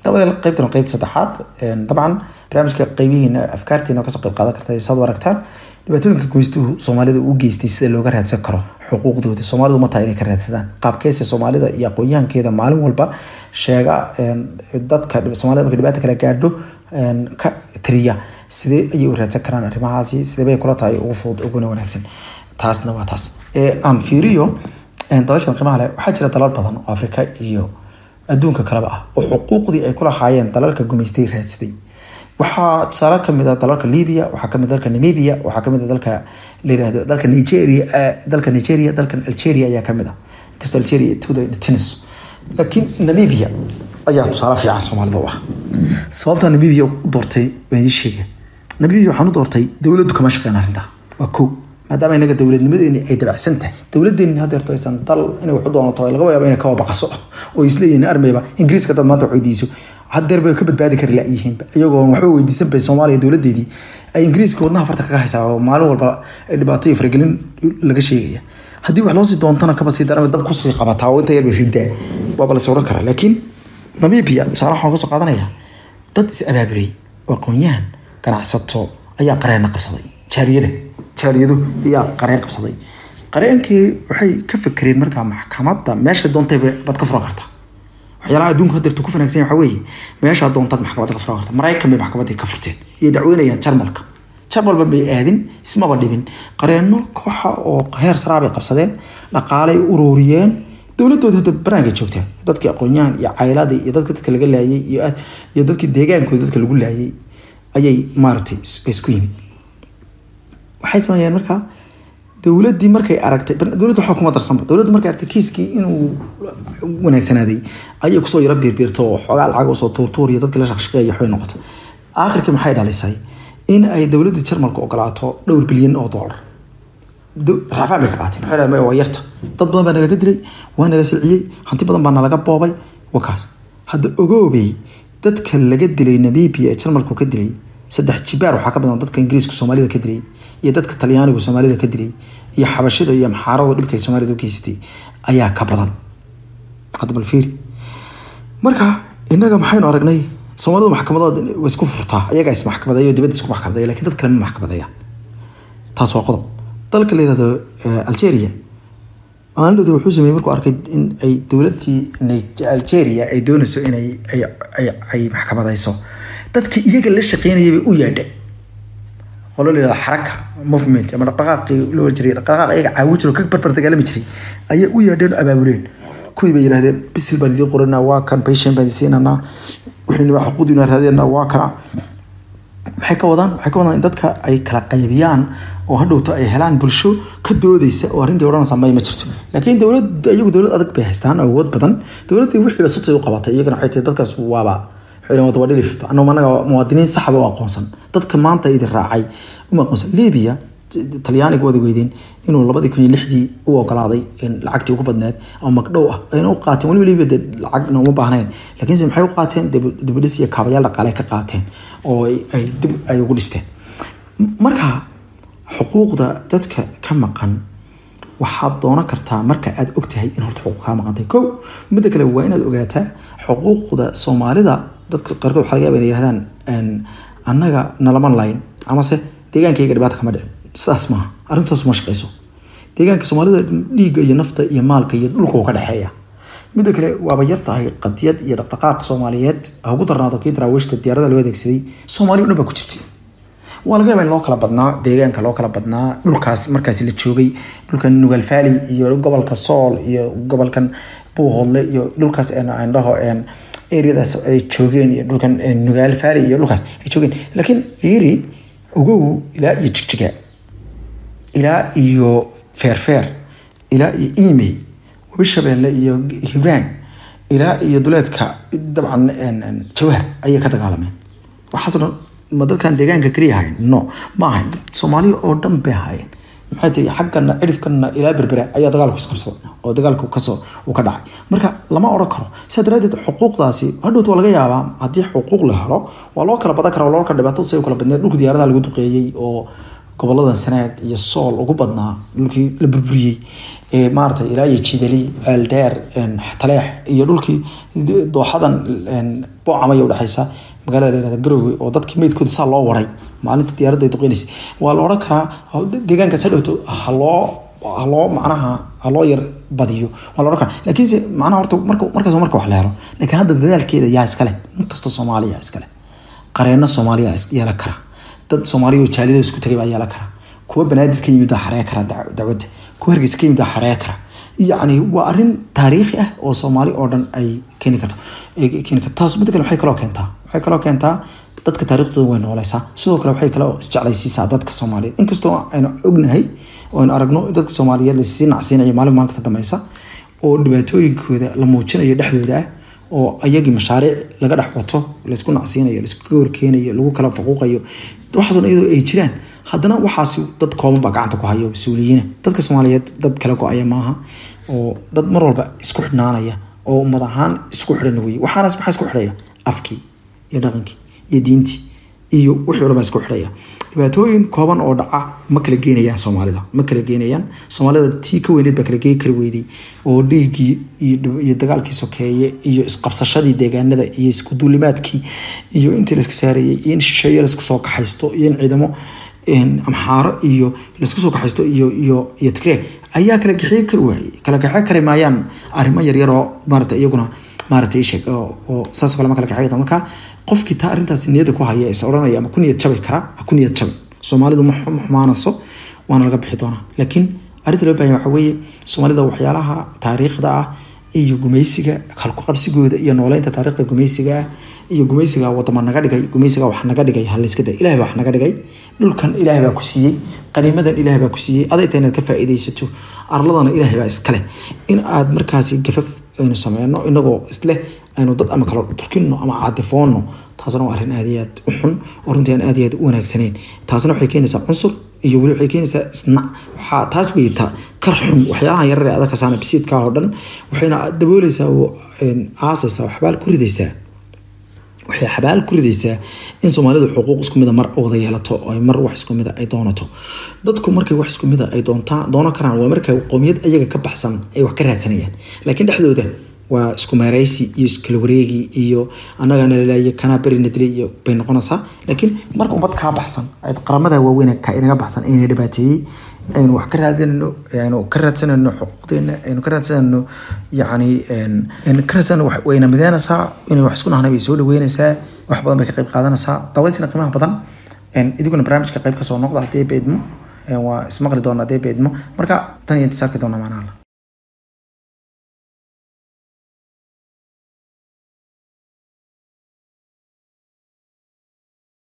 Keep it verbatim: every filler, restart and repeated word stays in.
dabada qaybtan qayb saddexaad dabcan barnaamijka qaybihiina afkaartiina ka soo qayb qaadan kartaa isaad waragtaan dhibaatooyinka goystuhu Soomaalida u geystay sida looga raadsan karo xuquuqdooda Soomaalidu ma tahay inay ka raadsadaan qaabkeesa Soomaalida iyo aqoonyahankeeda maalin walba sheega dadka Soomaalida marka dhibaato kala gaadho ka tiriya sidee ay u raadsan karaan arrimahaasi sidee bay kula tahay ugu fudud ugu wanaagsan taasna waa taas ee aan fiiriyo in dalashan qiimaha leh waxa jira dalal badan oo Afrika iyo adduunka kale ah oo xuquuqdii ay kula haayeen dalalka gumeystay raadsaday waxa tusaale ka mid ah dalalka Liibiya waxa ka mid ah dalka Namibia waxa ka mid ah dalka leeyahay dalka Nigeria dalka Nigeria dalka Algeria ayaa ka mid ah kasto Algeria tuuday tennis laakiin Namibia ayaa tusaale fiican Soomaalida ah sababta Namibia u doortay way sheegay Namibia waxaan u doortay dawladdu kama shaqeyn arrinta waa koow maadaama inaga dawladnimadeena ay dabacsan tahay dawladeena hadda yarto aysan dal inay wax u doonato laga yaabo inay ka wabaqaso oo isleeyeen armayba Ingiriiska dad maanta weydiiso hadeer bay ka badbaadi kari laayihiin iyagoo wax weydiisan bay Soomaaliya dawladeedii ay Ingiriiska wadnaha farta kaga haysaa oo maalin walba dhibaato iyo faragelin laga sheegaya hadii wax loo sii doontana ka basii daran dab ku sii qabataa oo inta yar ridaa waa bal soo kara laakiin Namibia saaraha waxa soo qaadanaya dad is abaabiray oo aqoonyahan ganacsato ayaa qareen qabsaday jaariyada jaariyadu ayaa qareen qabsaday qareenkii waxay ka fikireen markaa maxkamadda meesha doontay bad ka furo kartaa waxyaalaha adduunka hadda ku fanaagsan waxa weeye meesha doontaad maxkamadda ka furo kartaa Mareykan bay maxkamadda ka furteen iyo dacweynayaan Jarmalka Jarmalba bay aadin ismaba dhibin qareeno kooxa oo heer sare bay qabsadeen dhaqaalay ururiyeen dawladooda hadda banaanka joogtaa dadkii aqoonyahan iyo caylada iyo dadka dadka laga laayay iyo iyo dadkii deegaankooda dadka lagu laayay ayay maartay isku yimid waxay sameeyeen marka dawladii markay aragtay dawladda xukuumad darsan dawladda markay aragtay kiiskii inuu wanaagsanaaday ayay ku soo yara beerbeerto xogaa lacag soo tuurtuur iyo dadka la shaqeeyo waxay noqotay aakhirkii maxay dhalisay in ay dawladda Jarmalka ogolaato dhowr bilyan oo dollar rafaa bay ka qaateen waxay raadeen waa yarta dad badan baa laga dilay waana la silciyay hanti badan baa laga boobay wakaas hadda ogoobay dadka laga dilay Namibia Jarmalku ka dilay saddex jibaar waxa ka badan dadka Ingiriiska Soomaalida ka dilay iyo dadka Talyaaniga Soomaalida ka dilay iyo xabashada iyo maxaarada dhibka Soomaalida u geystay ayaa ka badan hadda bal fiir marka inaga maxaynu aragnay Soomaalida maxkamadda way isku furtaa ayaga is maxkamadda iyo dibadda isku maxkamadda laakiin dadka kale ma maxkamadaya taas waa qodob dalka leeyahay Algeria aan loo wuxuu sameeyay markuu arkay in ay dawladii Algeria ay doonayso in ay ay ay maxkamadayso dadkii iyaga la shaqeynayay bay u yaadhay qolo leeyahay xaraka movement ama dhaqdhaqaaqi loo jiray dhaqdhaqaaq ayaga caawin ka barbar dagaalami jiray ayay u yaadheen abaabuleen kuwii bay yiraahdeen bisil baan idin qoranaa waa kan patient baan siinana wixii wax xuquuqdina raadina waa kana waxay ka wadaan waxay ka wadaan in dadka ay kala qaybiyaan oo hadhowto ay helaan bulsho ka doodaysa oo arrintii oran sameey ma jirto laakiin dawladda iyagu dawlad adag bay haystaan awood badan dawladda wixii ba sutay u qabatay iyagana waxay tahay dadkaas waaba xilmada wadilif anoo managa muwaadiniin sax ah oo aqoonsan dadka maanta idin raacay uma aqoonsan Liibiya Talyaaniga wada weydeen inuu labadii kun iyo lixdii u ogolaaday in lacagtii ugu badneed oo magdhow ah ayna u qaateen wali Liibiya lacag uma baahnayn laakiin maxay u qaateen dibadis iyo kaabayaal dhaqaale ka qaateen oo ay dib ay ugu dhisteen marka xuquuqda dadka ka maqan waxaad doona kartaa marka aad ogtahay in horta xuquuq ka maqantay koow mid kale waa inaad ogaataa xuquuqda Soomaalida dadka qarqood waxa laga yaabaa inay yiraahdaan aan annaga nalaman line ama se deegaankayga dhibaato kama dhicin saas ma arrintaas ma shaqeyso deegaanka Soomaalida dhiigga iyo nafta iyo maalka iyo dhulka ka dhaxeeya mid kale waaba yartahay qadiyad iyo dhaqdhaqaaq Soomaaliyeed ugu darnaado kii daraawishta diyaarada loo adeegsaday Soomaaliya dhanba ku jirtay waa laga yaabaa in loo kala badnaa deegaanka loo kala badnaa dhulkaas markaas la joogay dhulkan Nugal Valley iyo gobolka Sool iyo gobolkan Buuhoodle iyo dhulkaas aan indhaho aan areadaas ay joogeen iyo dhulkan Nugal Valley iyo dhulkaas ay joogeen laakiin fiiri ugu ilaa iyo jigjiga ilaa iyo feerfeer ilaa iyo email wabishabeelle iyo Hiiraan ilaa iyo duleedka dabcan Jawhar ayay ka dagaalameen waxaasna ma dadkan deegaanka kaliya ahayn no ma ahayn Soomaaliya oo dhan bay ahaayeen maxay tahay xaqana cirifkana ilaa berbera ayaa dagaalku isqabsaday oo dagaalku ka soo u ka dhacay marka lama oran karo sadaradeed xuquuqdaasi hadhow laga yaabaa hadii xuquuq la helo waa loo kala badan karaa loo kala dhibaato say u kala badneed dhulka diyaaradaha lagu duqeeyay oo gobolada Sanaag iyo Sool ugu badnaa dhulkii la burburiyay ee maartay ilaa iyo Jidali Eldeer een Taleex iyo dhulkii dooxadan een boocamay u dhaxaysa magaalada leedahay Garowe oo dadkii meedkooda saa loo waray maalinta diyaaradda ay duqeynaysa waa la oran karaa deegaanka sadhowto haloo haloo macnaha haloo yar badiyo waa la oran karaa laakiin macnaha horta marka markaas marka wax la helo laakiin hadda dadaalkeeda yaa iskale inkastoo Soomaaliya iskale qareena Soomaaliya iskala kara dad Soomaaliya oo jaalida isku tagay baa yaala kara kuwa banaadir ka yimid xaree kara dacwad kuwa Hargeysa ka yimid xaree kara yani waa arin taariikhi ah oo Soomaali oo dhan ay keeni karto ee keeni karto taas mid kale waxay kala keentaa waxay kala keentaa dadka taariikhdooda way noolaysaa sidoo kale waxay kala isjeclaysiisaa dadka Soomaaliyeed inkastoo aynu ognahay oo aynu aragno dadka Soomaaliyeed la sii nacsiinayo maalin maalinta ka dambaysa oo dhibaatooyinkooda la muujinayo dhexdooda oo ayagii mashaariic laga dhax wato la isku nacsiinayo la isku goorkeenayo lagu kala faquuqayo waxaasoo iyadoo ay jiraan haddana waxaas dad kooban baa gacanta ku hayo mas'uuliyiin dadka Soomaaliyeed dad kala go'aya maaha oo dad mar walba isku xidhnaanaya oo ummad ahaan isku xidhan weey waxaana waxa isku xidhaya afkii iyo dhaqankii iyo diintii iyo wixii walba isku xidhaya dhibaatooyin kooban oo dhaca ma kala geenayaan Soomaalida ma kala geenayaan Soomaalida tii ka weyneed ba kala geey kar weeyday oo dhiigii iyo dagaalkii sokeeye iyo isqabsashadii deegaanada iyo isku duulimaadkii iyo intii la iska saarayay in shisheeye la isku soo kaxaysto iyo in ciidamo in amxaaro iyo la isku soo kaxaysto iyo iyo iyo Tigray ayaa kala gixiyay kar waayay kala gaxay kar maayaan arrimo yar yar oo maartay iyaguna maartay sheeg oo saas kale ma kala gaxay marka qofkii taa arintaas niyada ku haya is oranaya ama ku niyad jabay kara ku niyad jabay Soomaalidu ma xumaanaso waana laga bixi doonaa laakiin arinta loo baahan waxa weeye Soomaalida waxyaalaha taariikhda ah iyo gumaysiga khalku qabsigooda iyo nooleynta taariikhda gumaysiga iyo gumaysiga wadamo naga dhigay gumaysiga wax naga dhigay hal iska day Ilaahay wax naga dhigay dhulkan Ilaahay baa ku siiyay qaniimadan Ilaahay baa ku siiyay adaytayna ka faa'iideysato arladana Ilaahay baa iskale in aad markaasi gafaf aynu sameeyno inagoo isle aynu dad ama kala turkino ama caadifoonno taasna waa arrin aad iyo aad u xun oo runtii aan aad iyo aad u wanaagsaneyn taasna waxay keenaysaa cunsur iyo wali waxay keenaysaa isna waxa taas weeyta kar xun waxyaalaha yar yar adag ka saana bisiidka oo dhan waxayna daboolaysaa oo aasaysaa waxbaal ku ridaysaa waxay xabaal ku ridaysaa in Soomaalidu xuquuq isku mid ah mar wada yeelato oo ay mar wax isku mid ah ay doonato dadku markay wax isku mid ah ay doontaan doono karaan waa markay qoomiyad ayaga ka baxsan ay wax ka raadsanayaan laakiin dhexdooda waa isku meeraysi iyo isku wareegi iyo anaga leeyahay kana bari nadri iyo bay noqonaysaa laakiin marka ummad ka baxsan ay qaramada waaweyn ka inaga baxsan inay dhibaateeyay aynu wax ka raadinayno aynu ka raadsanayno xuquuqdeena aynu ka raadsanayno yaani in karsan wax weyna midaanaysaa inay wax isku nahnay soo dhaweynaysaa wax badan bay ka qayb qaadanaysaa dawaysina qiimaha badan in idiguna barnaamijka qayb ka soo noqda hadii beedmo waa ismaqli doona hadii beedmo marka tan iyo intisaarka doona macnaha